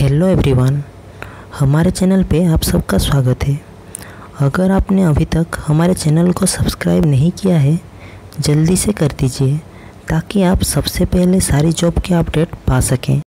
Hello everyone, हमारे channel पे आप सबका स्वागत है। अगर आपने अभी तक हमारे चैनल को सब्सक्राइब नहीं किया है, जल्दी से कर दीजिए ताकि आप सबसे पहले सारी जॉब के अपडेट पा सकें।